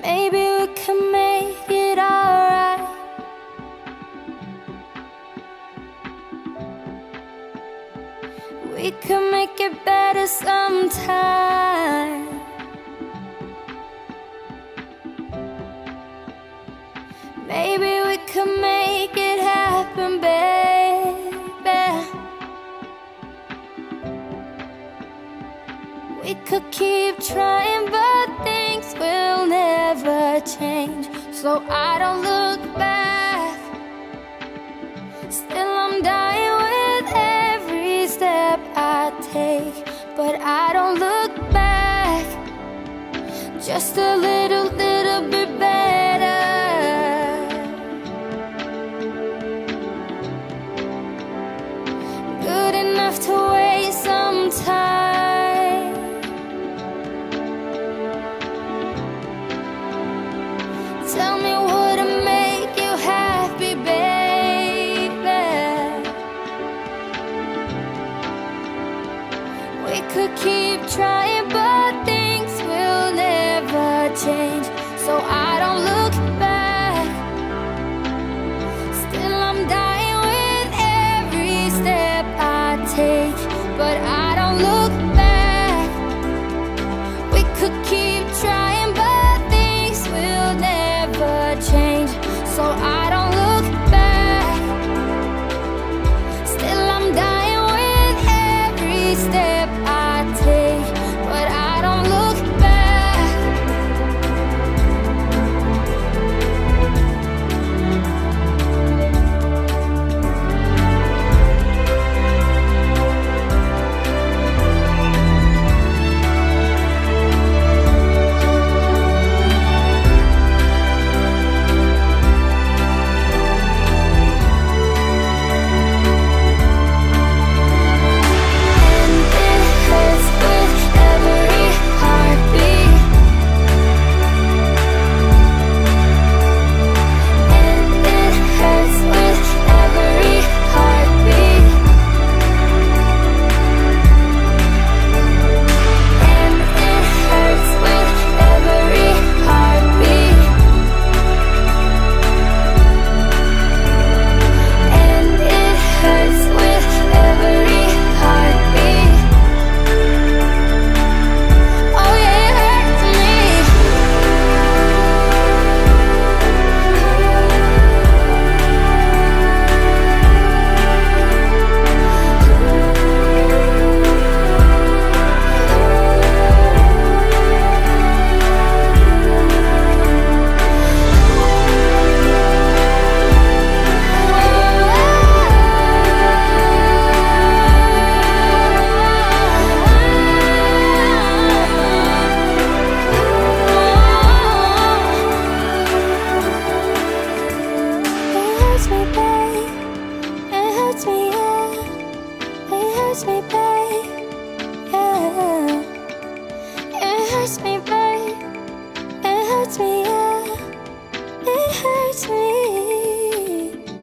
Maybe we can make it alright. We can make it better sometime. Maybe we can make it happen, baby. We could keep trying, but things will never change. So I don't look back. Still I'm dying with every step I take, but I don't look back. Just a little bit better. Good enough to waste some time. Tell me, would it make you happy, baby? We could keep trying, but things will never change. So I don't look back. Still I'm dying with every step I take, but I don't look back. We could keep trying, but things will never change. So I don't look back. Still I'm dying with every step I take, but I don't look back. It hurts me, babe. Yeah, it hurts me, babe.